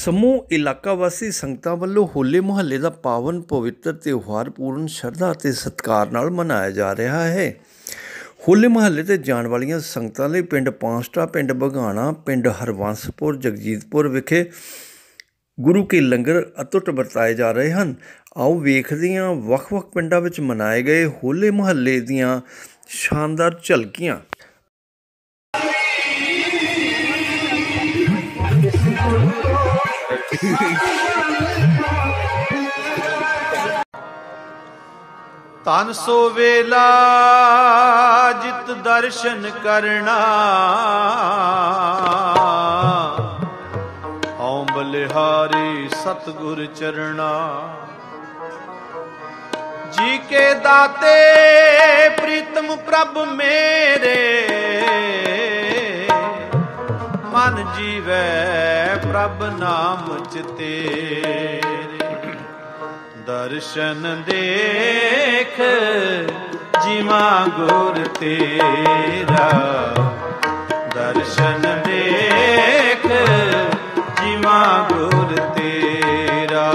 ਸਮੂਹ ਇਲਾਕਾ ਵਾਸੀ ਸੰਗਤਾਂ ਵੱਲੋਂ ਹੋਲੇ ਮੁਹੱਲੇ ਦਾ ਪਾਵਨ ਪਵਿੱਤਰ ਤਿਉਹਾਰ ਪੂਰਨ ਸ਼ਰਧਾ ਅਤੇ ਸਤਿਕਾਰ ਨਾਲ ਮਨਾਇਆ ਜਾ ਰਿਹਾ ਹੈ। ਹੋਲੇ ਮੁਹੱਲੇ 'ਤੇ ਜਾਣ ਵਾਲੀਆਂ ਸੰਗਤਾਂ ਲਈ ਪਿੰਡ ਪਾਂਸਟਾ, ਪਿੰਡ ਬਘਾਣਾ, ਪਿੰਡ ਹਰਬੰਸਪੁਰ, ਜਗਜੀਤਪੁਰ ਵਿਖੇ ਗੁਰੂ ਕੇ ਲੰਗਰ ਅਤੁੱਟ ਵਰਤਾਏ ਜਾ ਰਹੇ ਹਨ। ਆਓ ਵੇਖਦੇ ਹਾਂ ਵੱਖ-ਵੱਖ ਪਿੰਡਾਂ ਵਿੱਚ ਮਨਾਏ ਗਏ ਹੋਲੇ ਮੁਹੱਲੇ ਦੀਆਂ ਸ਼ਾਨਦਾਰ ਝਲਕੀਆਂ। तन सो वेला जित दर्शन करना, औं बलिहारी सतगुर चरना। जी के दाते प्रीतम प्रभ मेरे, मन जीवै प्रभ नाम चितेरे। दर्शन देख जीवा गुर तेरा, दर्शन देख जीवा गुर तेरा।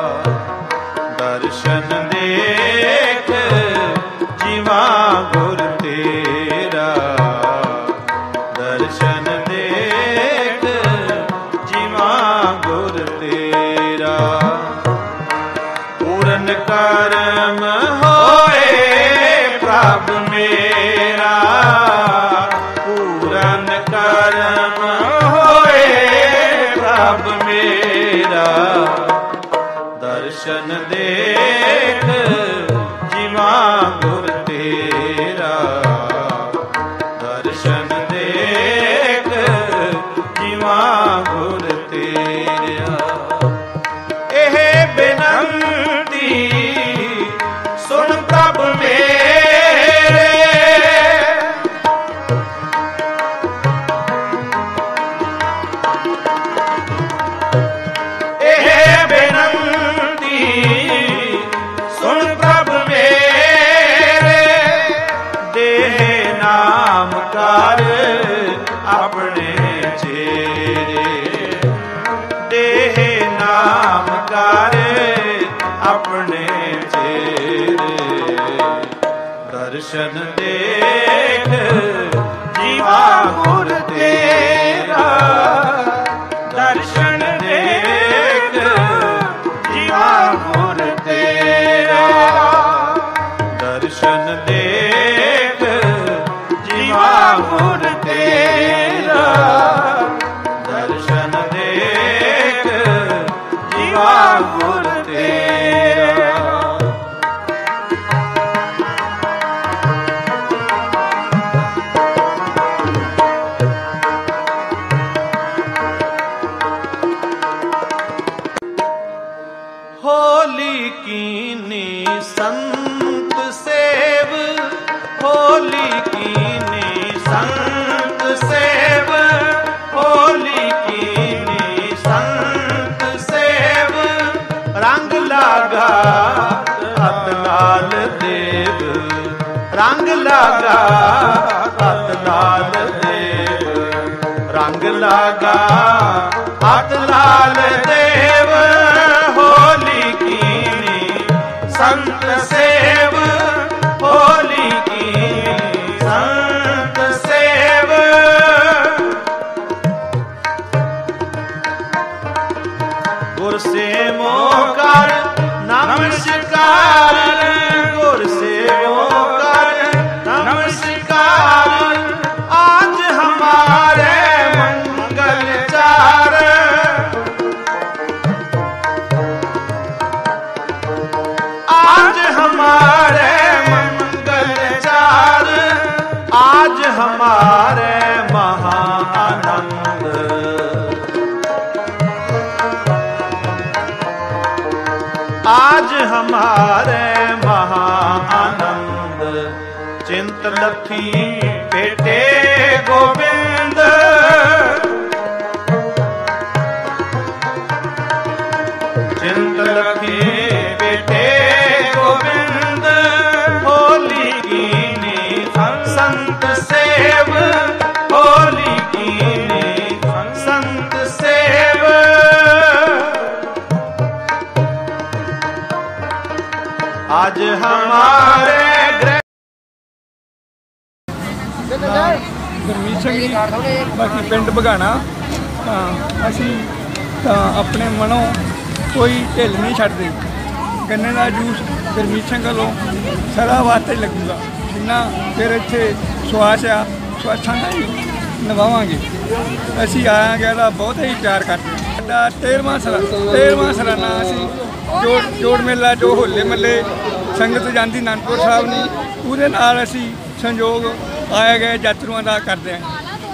दर्शन देख जीवा गुर तेरा, दर्शन देख जीवा गुर तेरा। पूरन करम होए प्रभ मेरा, पूरन करम होए प्रभ मेरा। दर्शन देख जीवा गुर तेरा, दर्शन देख जीवा गुर तेरा। एह बेनंती सुन प्रभ मेरे, एह बेनंती सुन प्रभ मेरे। देह नाम कर अपने चेरे, देह नाम कर अपने चेरे। दर्शन देख जीवा गुर तेरा, दर्शन देख जीवा गुर तेरा। दर्शन देख जीवा गुर तेरा, दर्शन देख जीवा गुर तेरा। होली कीनी संत सेव, होली कीनी संत सेव, होली कीनी संत सेव। रंग लागा हथ नाल देव, रंग लागा हथ नाल देव, रंग लागा हथ नाल देव। होली कीनी संत सेव, होली कीनी संत सेव। गुर से मोकर नमस्कार, गुर से मोकर नमस्कार। आज हमारे मंगल चार, आज हमारे मंगल चार। आज हमारे महा आनंद, आज हमारे महा आनंद। चिंत लथी बेटे गोविंद, चिंत लथी बेटे गोविंद। होली कीनी संत सेव, होली कीनी संत सेव। ਗੁਰਮੀਤ ਸਿੰਘ ਜੀ ਬਾਕੀ ਪਿੰਡ ਬਘਾਣਾ ਅਸੀਂ ਤਾਂ ਆਪਣੇ ਮਨੋਂ ਕੋਈ ਢਿੱਲ ਨਹੀਂ ਛੱਡਦੇ। ਗੰਨੇ ਦਾ ਜੂਸ ਗੁਰਮੀਤ ਸਿੰਘ ਵੱਲੋਂ ਸਦਾ ਵਾਸਤੇ ਲੱਗੂਗਾ। ਜਿੰਨਾ ਫਿਰ ਇੱਥੇ ਸਵਾਸ ਆ ਸਵਾਸਾਂ ਦਾ ਹੀ ਨਿਭਾਵਾਂਗੇ। ਅਸੀਂ ਆਇਆ ਗਿਆ ਦਾ ਬਹੁਤ ਹੀ ਪਿਆਰ ਕਰਦੇ ਹਾਂ। ਸਾਡਾ 13ਵਾਂ ਸਾਲਾਨਾ ਅਸੀਂ ਜੋੜ ਮੇਲਾ ਜੋ ਹੋਲੇ ਮਹੱਲੇ ਸੰਗਤ ਜਾਂਦੀ ਅਨੰਦਪੁਰ ਸਾਹਿਬ ਨੂੰ ਉਹਦੇ ਨਾਲ ਅਸੀਂ ਸੰਯੋਗ ਆਏ ਗਏ ਯਾਤਰੂਆਂ ਦਾ ਕਰਦੇ ਹਾਂ।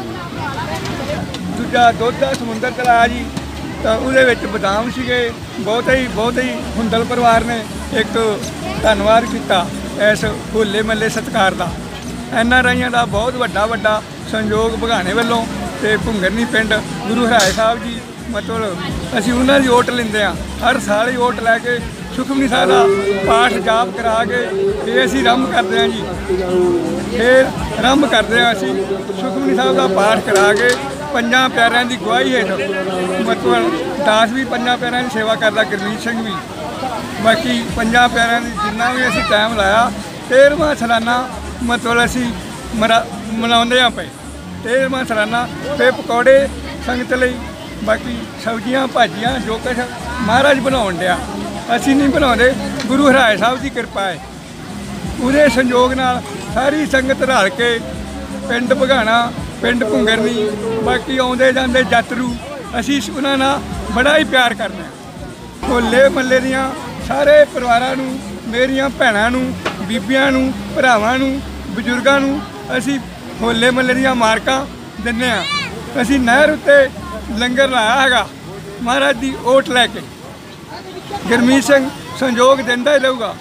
ਦੂਜਾ ਦੁੱਧ ਦਾ ਸਮੁੰਦਰ ਤਲਾਅ ਜੀ ਤਾਂ ਉਹਦੇ ਵਿੱਚ ਬਦਾਮ ਸੀਗੇ। ਬਹੁਤ ਹੀ ਹੁੰਦਲ ਪਰਿਵਾਰ ਨੇ ਇੱਕ ਧੰਨਵਾਦ ਕੀਤਾ ਇਸ ਹੋਲੇ ਮਹੱਲੇ ਸਤਿਕਾਰ ਦਾ। NRIਆਂ ਦਾ ਬਹੁਤ ਵੱਡਾ ਸੰਯੋਗ ਬਘਾਣੇ ਵੱਲੋਂ ਅਤੇ ਭੁੰਗਰਨੀ ਪਿੰਡ ਗੁਰੂ ਹਰਾਏ ਸਾਹਿਬ ਜੀ ਮਤਲਬ ਅਸੀਂ ਉਹਨਾਂ ਦੀ ਓਟ ਲੈਂਦੇ ਹਾਂ। ਹਰ ਸਾਲ ਹੀ ਓਟ ਲੈ ਕੇ ਸੁਖਮਨੀ ਸਾਹਿਬ ਦਾ ਪਾਠ ਜਾਪ ਕਰਾ ਕੇ ਇਹ ਅਸੀਂ ਆਰੰਭ ਕਰਦੇ ਹਾਂ ਜੀ। ਫਿਰ ਆਰੰਭ ਕਰਦੇ ਹਾਂ ਅਸੀਂ ਸੁਖਮਨੀ ਸਾਹਿਬ ਦਾ ਪਾਠ ਕਰਾ ਕੇ ਪੰਜਾਂ ਪਿਆਰਿਆਂ ਦੀ ਗਵਾਹੀ ਹੇਠ ਮਤਲਬ ਦਾਸ ਵੀ ਪੰਜਾਂ ਪਿਆਰਿਆਂ ਦੀ ਸੇਵਾ ਕਰਦਾ, ਗੁਰਮੀਤ ਸਿੰਘ ਵੀ। ਬਾਕੀ ਪੰਜਾਂ ਪਿਆਰਿਆਂ ਦੀ ਜਿੰਨਾ ਵੀ ਅਸੀਂ ਟਾਈਮ ਲਾਇਆ 13ਵਾਂ ਸਾਲਾਨਾ ਮਤਲਬ ਅਸੀਂ ਮਨਾਉਂਦੇ ਹਾਂ ਪਏ 13ਵਾਂ ਸਾਲਾਨਾ। ਫਿਰ ਪਕੌੜੇ ਸੰਗਤ ਲਈ, ਬਾਕੀ ਸਬਜ਼ੀਆਂ ਭਾਜੀਆਂ ਜੋ ਕੁਛ ਮਹਾਰਾਜ ਬਣਾਉਣ ਡਿਆ, ਅਸੀਂ ਨਹੀਂ ਬਣਾਉਂਦੇ। ਗੁਰੂ ਹਰਾਏ ਸਾਹਿਬ ਦੀ ਕਿਰਪਾ ਹੈ। ਉਹਦੇ ਸੰਯੋਗ ਨਾਲ ਸਾਰੀ ਸੰਗਤ ਰਲ ਕੇ ਪਿੰਡ ਬਘਾਣਾ ਪਿੰਡ ਭੁੰਗਰਨੀ ਬਾਕੀ ਆਉਂਦੇ ਜਾਂਦੇ ਯਾਤਰੂ ਅਸੀਂ ਉਹਨਾਂ ਨਾਲ ਬੜਾ ਹੀ ਪਿਆਰ ਕਰਦੇ ਹਾਂ। ਹੋਲੇ ਮਹੱਲੇ ਦੀਆਂ ਸਾਰੇ ਪਰਿਵਾਰਾਂ ਨੂੰ, ਮੇਰੀਆਂ ਭੈਣਾਂ ਨੂੰ, ਬੀਬੀਆਂ ਨੂੰ, ਭਰਾਵਾਂ ਨੂੰ, ਬਜ਼ੁਰਗਾਂ ਨੂੰ ਅਸੀਂ ਹੋਲੇ ਮਹੱਲੇ ਦੀਆਂ ਮਾਰਕਾਂ ਦਿੰਦੇ ਹਾਂ। ਅਸੀਂ ਨਹਿਰ ਉੱਤੇ ਲੰਗਰ ਲਾਇਆ ਹੈਗਾ ਮਹਾਰਾਜ ਦੀ ਓਟ ਲੈ ਕੇ। ਗੁਰਮੀਤ ਸਿੰਘ ਸੰਯੋਗ ਦਿੰਦਾ ਹੀ ਰਹੂਗਾ।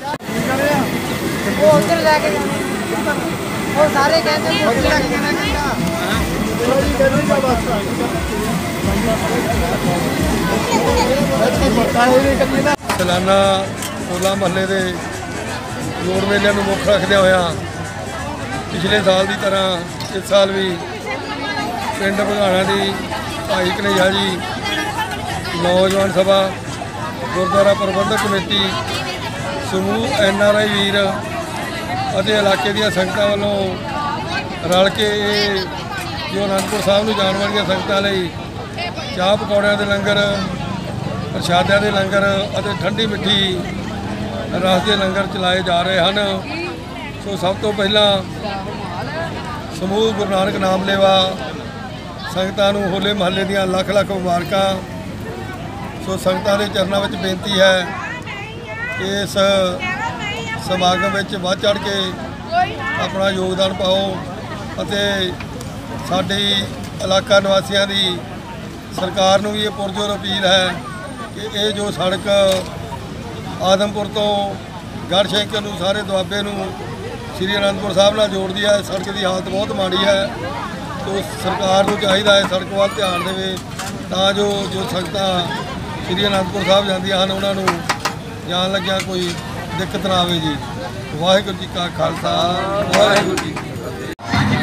ਸਾਲਾਨਾ ਹੋਲਾ ਮਹੱਲੇ ਦੇ ਜੋੜ ਮੇਲਿਆਂ ਨੂੰ ਮੁੱਖ ਰੱਖਦਿਆਂ ਹੋਇਆ ਪਿਛਲੇ ਸਾਲ ਦੀ ਤਰ੍ਹਾਂ ਇਸ ਸਾਲ ਵੀ ਪਿੰਡ ਬਘਾਣਾ ਦੀ ਭਾਈ ਕਨ੍ਹਈਆ ਜੀ ਨੌਜਵਾਨ ਸਭਾ, ਗੁਰਦੁਆਰਾ ਪ੍ਰਬੰਧਕ ਕਮੇਟੀ, ਸਮੂਹ NRI ਵੀਰ ਅਤੇ ਇਲਾਕੇ ਦੀਆਂ ਸੰਗਤਾਂ ਵੱਲੋਂ ਰਲ ਕੇ ਇਹ ਜੋ ਅਨੰਦਪੁਰ ਸਾਹਿਬ ਨੂੰ ਜਾਣ ਵਾਲੀਆਂ ਸੰਗਤਾਂ ਲਈ ਚਾਹ ਪਕੌੜਿਆਂ ਦੇ ਲੰਗਰ, ਪ੍ਰਸ਼ਾਦਿਆਂ ਦੇ ਲੰਗਰ ਅਤੇ ਠੰਡੀ ਮਿੱਠੀ ਰਸ ਦੇ ਲੰਗਰ ਚਲਾਏ ਜਾ ਰਹੇ ਹਨ। ਸੋ ਸਭ ਤੋਂ ਪਹਿਲਾਂ ਸਮੂਹ ਗੁਰੂ ਨਾਨਕ ਨਾਮ ਲੇਵਾ ਸੰਗਤਾਂ ਨੂੰ ਹੋਲੇ ਮਹੱਲੇ ਦੀਆਂ ਲੱਖ ਮੁਬਾਰਕਾਂ। ਸੋ ਸੰਗਤਾਂ ਦੇ ਚਰਨਾਂ ਵਿੱਚ ਬੇਨਤੀ ਹੈ ਕਿ ਇਸ ਸਮਾਗਮ ਵਿੱਚ ਵੱਧ ਚੜ੍ਹ ਕੇ ਆਪਣਾ ਯੋਗਦਾਨ ਪਾਓ ਅਤੇ ਸਾਡੀ ਇਲਾਕਾ ਨਿਵਾਸੀਆਂ ਦੀ ਸਰਕਾਰ ਨੂੰ ਵੀ ਇਹ ਪੁਰਜੋਰ ਅਪੀਲ ਹੈ ਕਿ ਇਹ ਜੋ ਸੜਕ ਆਦਮਪੁਰ ਤੋਂ ਗੜ੍ਹਸ਼ੰਕਰ ਨੂੰ ਸਾਰੇ ਦੁਆਬੇ ਨੂੰ ਸ੍ਰੀ ਅਨੰਦਪੁਰ ਸਾਹਿਬ ਨਾਲ ਜੋੜਦੀ ਹੈ, ਸੜਕ ਦੀ ਹਾਲਤ ਬਹੁਤ ਮਾੜੀ ਹੈ। ਤੋ ਸਰਕਾਰ ਨੂੰ ਚਾਹੀਦਾ ਹੈ ਸੜਕ ਵੱਲ ਧਿਆਨ ਦੇਵੇ ਤਾਂ ਜੋ ਸੰਗਤਾਂ ਸ੍ਰੀ ਅਨੰਦਪੁਰ ਸਾਹਿਬ ਜਾਂਦੀਆਂ ਹਨ ਉਹਨਾਂ ਨੂੰ ਜਾਣ ਲੱਗਿਆ ਕੋਈ ਦਿੱਕਤ ਨਾ ਆਵੇ ਜੀ। ਵਾਹਿਗੁਰੂ ਜੀ ਕਾ ਖਾਲਸਾ, ਵਾਹਿਗੁਰੂ ਜੀ ਕੀ ਫਤਿਹ।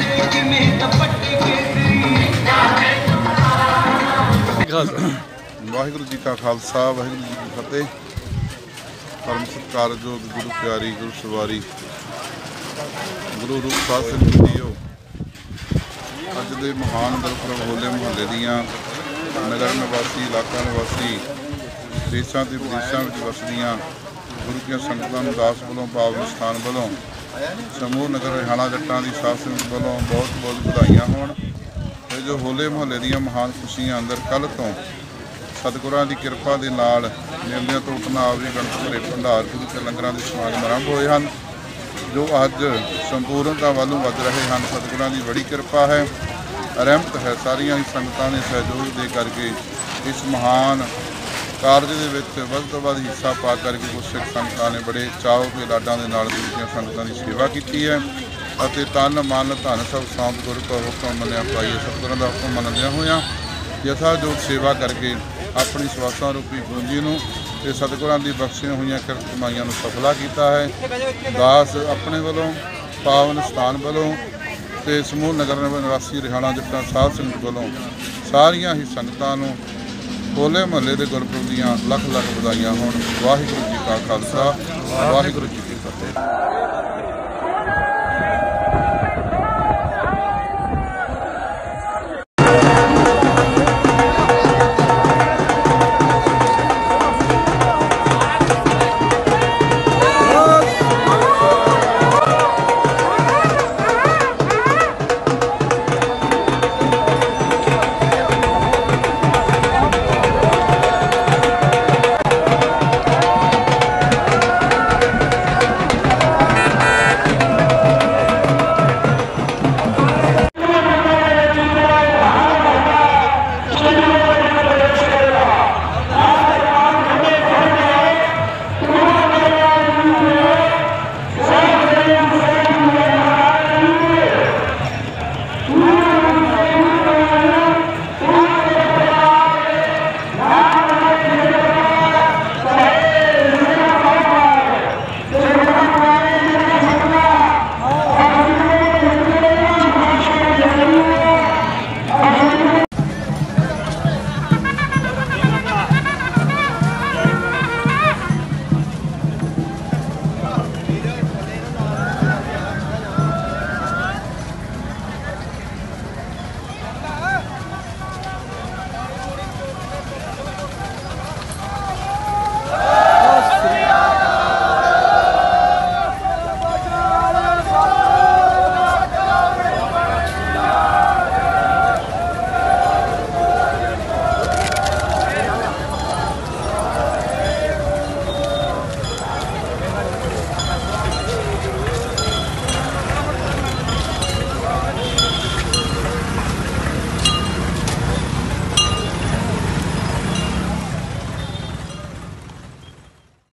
ਵਾਹਿਗੁਰੂ ਜੀ ਕਾ ਖਾਲਸਾ, ਵਾਹਿਗੁਰੂ ਜੀ ਕੀ ਫਤਿਹ। ਪਰਮ ਸਤਿਕਾਰਯੋਗ ਗੁਰੂ ਪਿਆਰੀ ਗੁਰੂ ਸਵਾਰੀ ਗੁਰੂ ਰੂਪ ਸਾਧ ਸਿੰਘ ਜੀਓ, ਅੱਜ ਦੇ ਮਹਾਨ ਗੁਰਪੁਰਬ ਹੋਲੇ ਮਹੱਲੇ ਦੀਆਂ ਨਗਰ ਨਿਵਾਸੀ, ਇਲਾਕਾ ਨਿਵਾਸੀ, ਦੇਸ਼ਾਂ ਤੇ ਵਿਦੇਸ਼ਾਂ ਵਿੱਚ ਵਸਦੀਆਂ ਗੁਰੂ ਦੀਆਂ ਸੰਗਤਾਂ ਨੂੰ ਦਾਸ ਵੱਲੋਂ, ਪਾਵਨ ਸਥਾਨ ਵੱਲੋਂ, ਸਮੂਹ ਨਗਰ ਰਿਹਾਣਾ ਜੱਟਾਂ ਦੀ ਸਾਧ ਸੰਗਤ ਵੱਲੋਂ ਬਹੁਤ ਵਧਾਈਆਂ ਹੋਣ। ਇਹ ਜੋ ਹੋਲੇ ਮਹੱਲੇ ਦੀਆਂ ਮਹਾਨ ਖੁਸ਼ੀਆਂ ਅੰਦਰ ਕੱਲ੍ਹ ਤੋਂ ਸਤਿਗੁਰਾਂ ਦੀ ਕਿਰਪਾ ਦੇ ਨਾਲ ਮੇਲਿਆਂ ਤੋਂ ਉਠਣਾ ਆਵੇ ਗਣਤ ਭਰੇ ਭੰਡਾਰ ਗੁਰੂ ਕੇ ਲੰਗਰਾਂ ਦੇ ਸਮਾਗਮ ਆਰੰਭ ਹੋਏ ਹਨ ਜੋ ਅੱਜ ਸੰਪੂਰਨਤਾ ਵੱਲ ਨੂੰ ਵੱਧ ਰਹੇ ਹਨ। ਸਤਿਗੁਰਾਂ ਦੀ ਬੜੀ ਕਿਰਪਾ ਹੈ, ਰਹਿਮਤ ਹੈ। ਸਾਰੀਆਂ ਹੀ ਸੰਗਤਾਂ ਨੇ ਸਹਿਯੋਗ ਦੇ ਕਰਕੇ ਇਸ ਮਹਾਨ ਕਾਰਜ ਦੇ ਵਿੱਚ ਵੱਧ ਤੋਂ ਵੱਧ ਹਿੱਸਾ ਪਾ ਕਰਕੇ ਗੁਰਸਿੱਖ ਸੰਗਤਾਂ ਨੇ ਬੜੇ ਚਾਅ ਤੇ ਲਾਡਾਂ ਦੇ ਨਾਲ ਗੁਰੂ ਦੀਆਂ ਸੰਗਤਾਂ ਦੀ ਸੇਵਾ ਕੀਤੀ ਹੈ ਅਤੇ ਤਨ ਮਨ ਧਨ ਸਭ ਸਾਂਭ ਗੁਰੂ ਕਾ ਹੁਕਮ ਮੰਨਿਆ ਪਾਈਏ। ਸਤਿਗੁਰਾਂ ਦਾ ਹੁਕਮ ਮੰਨਦਿਆਂ ਹੋਇਆਂ ਯਥਾ ਜੋ ਸੇਵਾ ਕਰਕੇ ਆਪਣੀ ਸਵਾਸਾਂ ਰੂਪੀ ਪੂੰਜੀ ਨੂੰ ਤੇ ਸਤਿਗੁਰਾਂ ਦੀ ਬਖਸ਼ੀਆਂ ਹੋਈਆਂ ਕਿਰਤ ਕਮਾਈਆਂ ਨੂੰ ਸਫਲਾ ਕੀਤਾ ਹੈ। ਦਾਸ ਆਪਣੇ ਵੱਲੋਂ, ਪਾਵਨ ਸਥਾਨ ਵੱਲੋਂ ਤੇ ਸਮੂਹ ਨਗਰ ਨਿਵਾਸੀ ਰਿਹਾਣਾ ਜੱਟਾਂ ਸਾਧ ਸੰਗਤ ਵੱਲੋਂ ਸਾਰੀਆਂ ਹੀ ਸੰਗਤਾਂ ਨੂੰ ਹੋਲੇ ਮਹੱਲੇ ਦੇ ਗੁਰਪੁਰਬ ਦੀਆਂ ਲੱਖ ਵਧਾਈਆਂ ਹੋਣ। ਵਾਹਿਗੁਰੂ ਜੀ ਕਾ ਖਾਲਸਾ, ਵਾਹਿਗੁਰੂ ਜੀ ਕੀ ਫਤਿਹ।